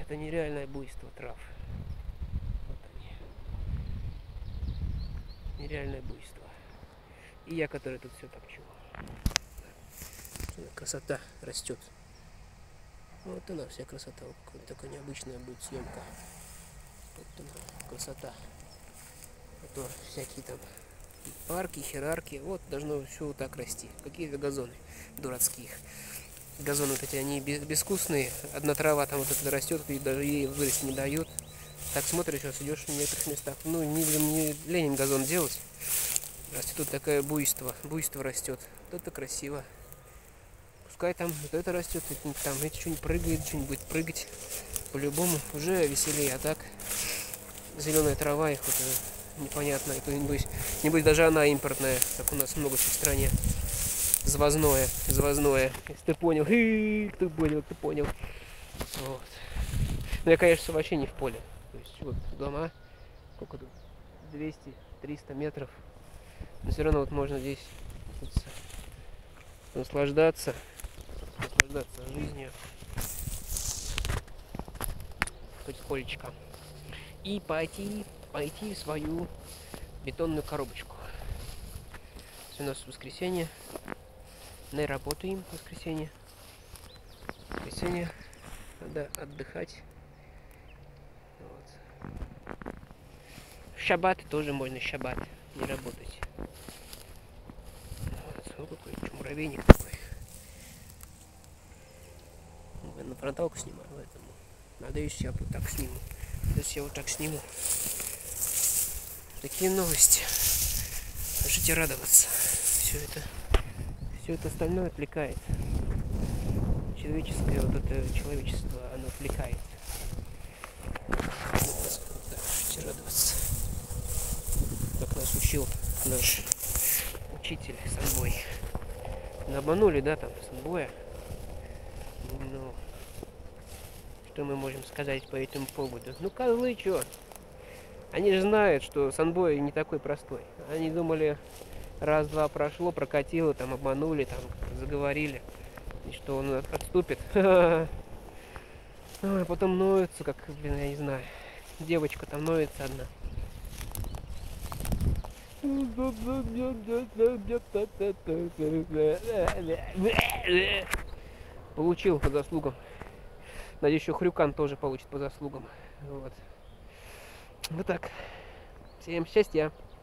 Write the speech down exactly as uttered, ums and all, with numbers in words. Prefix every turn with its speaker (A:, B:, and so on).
A: Это нереальное буйство трав. Вот они. Нереальное буйство. И я, который тут все топчу. Красота растет. Вот она, вся красота. Вот такая необычная будет съемка. Вот она, красота. А то всякие там парки, херарки. Вот должно все вот так расти. Какие-то газоны дурацкие. Газоны вот эти, они безвкусные. Одна трава там вот это растет, и даже ей вырасти не дают. Так смотришь, сейчас идешь в некоторых местах. Ну, не, не Ленин газон делать. Растет тут такое буйство. Буйство растет. Вот это красиво. Пускай там вот это растет, там эти что-нибудь прыгает, что-нибудь будет прыгать. По-любому уже веселее. А так зеленая трава, их вот непонятно. Это, небось, небось даже она импортная, как у нас много в стране. Завозное, завозное. Если ты понял, ты понял, ты понял. Вот. Ну я, конечно, вообще не в поле. То есть вот дома, сколько тут, двести-триста метров. Но все равно вот можно здесь наслаждаться, наслаждаться жизнью потихонечку. И пойти, пойти в свою бетонную коробочку. У нас воскресенье. Не работаем в воскресенье. В воскресенье надо отдыхать. Вот. В шаббат тоже можно шаббат не работать. Вот. Ну, какой муравейник такой. Я на фронталку снимаю, поэтому надо еще я вот так сниму. Если я вот так сниму. Такие новости. Можете радоваться. Все это. Все это остальное отвлекает. Человеческое, вот это человечество, оно отвлекает. Да, можете радоваться. Как нас учил наш учитель Санбой. Ну, обманули, да, там, Санбоя. Ну, что мы можем сказать по этому поводу? Ну, козлы, чё? Они же знают, что Санбой не такой простой. Они думали, раз-два прошло, прокатило, там обманули, там заговорили, и что он отступит. А потом ноются, как, блин, я не знаю. Девочка там ноется одна. Получил по заслугам. Надеюсь, еще Хрюкан тоже получит по заслугам. Вот. Вот так. Всем счастья.